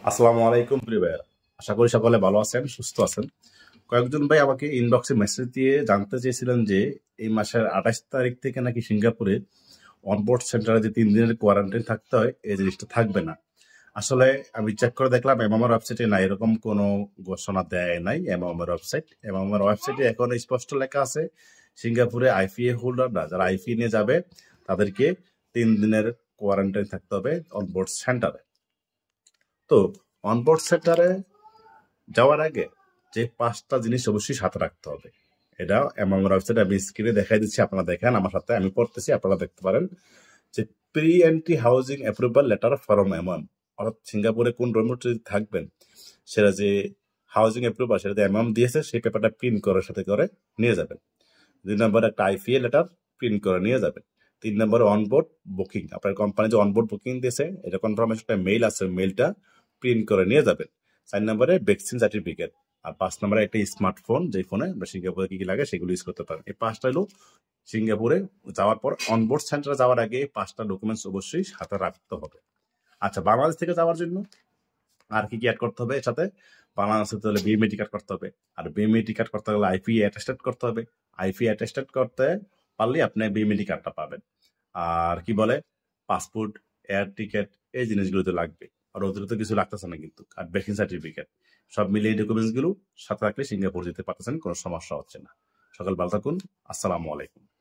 আসসালামু আলাইকুম প্রিয় ভাইয়া, আশা করি সকলে ভালো আছেন, সুস্থ আছেন। কয়েকজন ভাই আমাকে ইনবক্সে মেসেজ দিয়ে জানতে চেয়েছিলেন যে এই মাসের 28 তারিখ থেকে নাকি সিঙ্গাপুরে অনবোর্ড সেন্টারে যে 3 দিনের কোয়ারেন্টাইন থাকতে হয়, এই জিনিসটা থাকবে না। আসলে আমি চেক করে দেখলাম এমএমআর ওয়েবসাইটে না, এরকম কোনো ঘোষণা দেয় নাই। এমএমআর ওয়েবসাইটে এখন স্পষ্ট লেখা আছে সিঙ্গাপুরে আইপিএ হোল্ডাররা যারা আইপি নিয়ে যাবে তাদেরকে 3 দিনের কোয়ারেন্টাইন থাকতে হবে অনবোর্ড সেন্টারে। তো অনবোর্ড সেন্টারে যাওয়ার আগে যে 5টা জিনিস অবশ্যই সাথে রাখতে হবে। এটা এমএমআর ওয়েবসাইটে আমি স্ক্রিনে দেখাই দিচ্ছি, আপনারা দেখেন আমার সাথে, আমি পড়তেছি, আপনারা দেখতে পারেন। যে pre entry housing approval letter from MM, অর্থাৎ সিঙ্গাপুরে কোন ডরমিটরি থাকবেন সেটা যে হাউজিং অ্যাপ্রুভাল সেটা এমএম দিয়েছে, সেই পেপারটা প্রিন্ট করে সাথে করে নিয়ে যাবেন। 2 নম্বরে একটা আইপিএ লেটার প্রিন্ট করে নিয়ে যাবেন। 3 নম্বরে অনবোর্ড বুকিং, আপনার কোম্পানি যে অনবোর্ড বুকিং দিয়েছে এটা কনফার্মেশন মেইল আছে, মেইলটা প্রিন্ট করে নিয়ে যাবেন। 4 নম্বরে ভ্যাকসিন সার্টিফিকেট। আর 5 নম্বরে একটা স্মার্টফোন, যে ফোনে আমরা সিঙ্গাপুরে কি কি লাগে সেগুলো ইউজ করতে পারেন। এই 5টা হলো সিঙ্গাপুরে যাওয়ার পর অনবোর্ড সেন্টারে যাওয়ার আগে 5টা ডকুমেন্টস অবশ্যই সাথে রাখতে হবে। আচ্ছা, বাংলাদেশ থেকে যাওয়ার জন্য আর কি কি অ্যাড করতে হবে এর সাথে? বাংলাদেশে তাহলে বিএমএ কার্ড করতে হবে, আর বিএমএ কার্ড করতে গেলে আইপি অ্যাটেস্টেড করতে হবে। আইপি অ্যাটেস্টেড করতে পারলে আপনি বিএমএ কার্ডটা পাবেন। আর কি বলে, পাসপোর্ট, এয়ার টিকেট, এই জিনিসগুলো তো লাগবে। আর অতিরিক্ত কিছু লাগতেছে না কিন্তু। আর ভ্যাকসিন সার্টিফিকেট, সব মিলিয়ে ডকুমেন্টস গুলো সাথে রাখলে সিঙ্গাপুর যেতে পারতেছেন, কোনো সমস্যা হচ্ছে না। সকাল ভালো থাকুন। আসসালামু আলাইকুম।